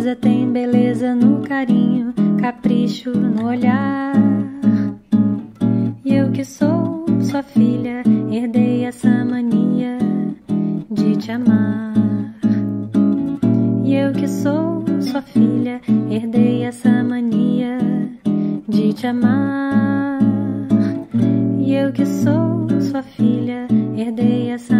Teimosa tem beleza no carinho, capricho no olhar. E eu que sou sua filha, herdei essa mania de te amar. E eu que sou sua filha, herdei essa mania de te amar. E eu que sou sua filha, herdei essa